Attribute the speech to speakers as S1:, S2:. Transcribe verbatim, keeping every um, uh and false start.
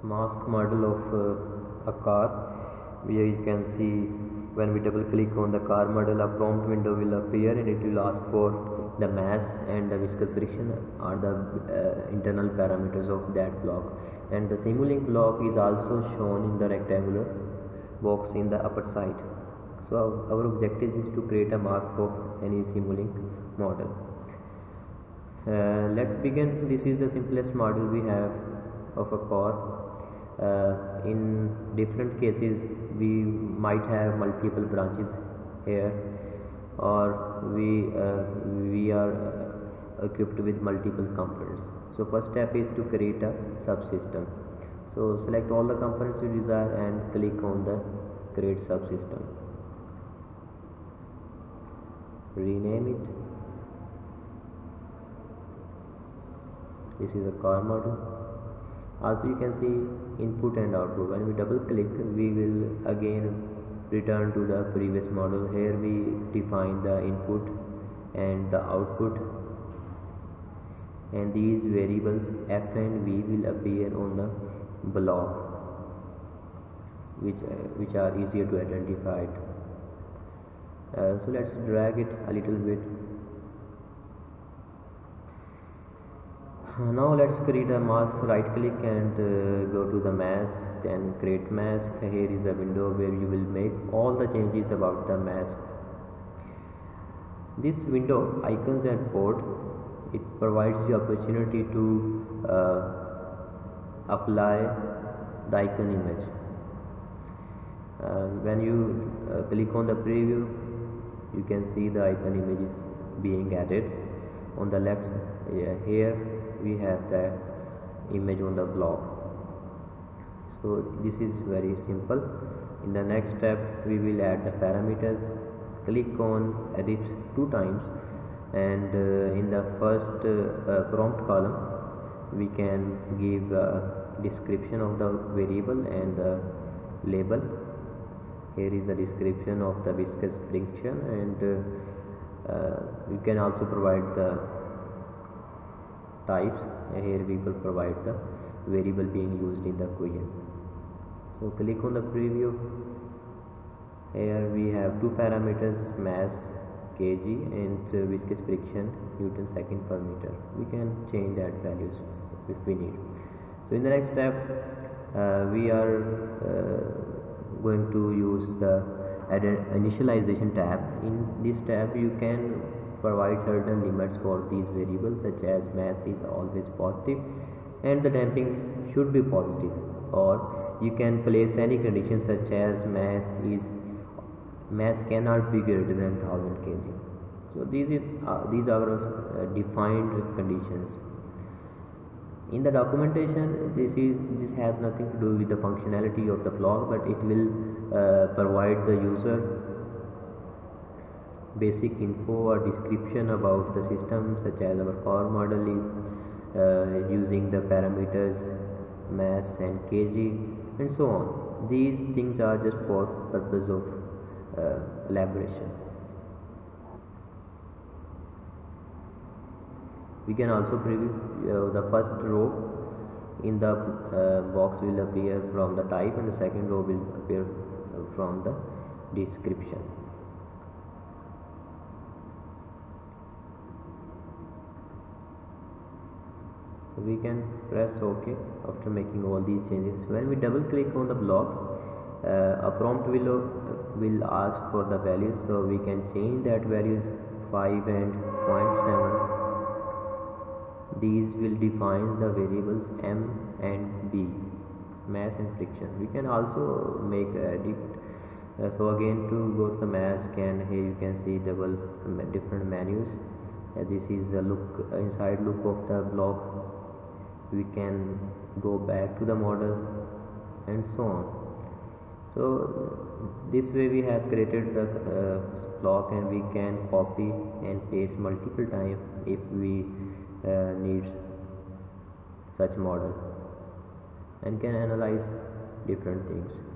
S1: mask model of uh, a car, where you can see when we double click on the car model, a prompt window will appear and it will ask for the mass and the viscous friction are the uh, internal parameters of that block, and the Simulink block is also shown in the rectangular box in the upper side. So our, our objective is to create a mask of any Simulink model. Uh, let's begin. This is the simplest model we have of a car. Uh, in different cases we might have multiple branches here, or we uh, we are uh, equipped with multiple components. So first step is to create a subsystem. So select all the components you desire and click on the create subsystem. Rename it. This is a car model. Also you can see input and output. When we double click, we will again return to the previous model. Here we define the input and the output, and these variables f and v will appear on the block, which uh, which are easier to identify. Uh, so let's drag it a little bit. Now let's create a mask. Right click and uh, go to the mask, then create mask. Here is a window where you will make all the changes about the mask. This window, icons and port, it provides the opportunity to uh, apply the icon image. Uh, when you uh, click on the preview, you can see the icon image is being added. On the left uh, here we have the image on the block. So this is very simple. In the next step we will add the parameters. Click on edit two times, and uh, in the first uh, uh, prompt column we can give a description of the variable and the label. Here is the description of the viscous friction, and uh, uh, you can also provide the types. Here we will provide the variable being used in the equation. So click on the preview. Here we have two parameters, mass kg and uh, viscous friction newton second per meter. We can change that values if we need. So in the next step uh, we are uh, going to use the initialization tab. In this tab you can provide certain limits for these variables, such as mass is always positive and the damping should be positive, or you can place any condition such as mass is mass cannot be greater than one thousand kilograms. So these is uh, these are uh, defined conditions. In the documentation, this is this has nothing to do with the functionality of the block, but it will uh, provide the user basic info or description about the system, such as our car model is uh, using the parameters mass and kg and so on. These things are just for purpose of uh, elaboration. We can also preview uh, the first row in the uh, box will appear from the type, and the second row will appear from the description. So we can press OK after making all these changes. When we double click on the block, uh, a prompt will will ask for the values, so we can change that values five and zero point seven. These will define the variables m and b, mass and friction. We can also make edit. Uh, so again, to go to the mask, and here you can see double different menus. Uh, this is the look uh, inside look of the block. We can go back to the model and so on. So this way we have created the uh, block, and we can copy and paste multiple times if we uh, need such model, and can analyze different things.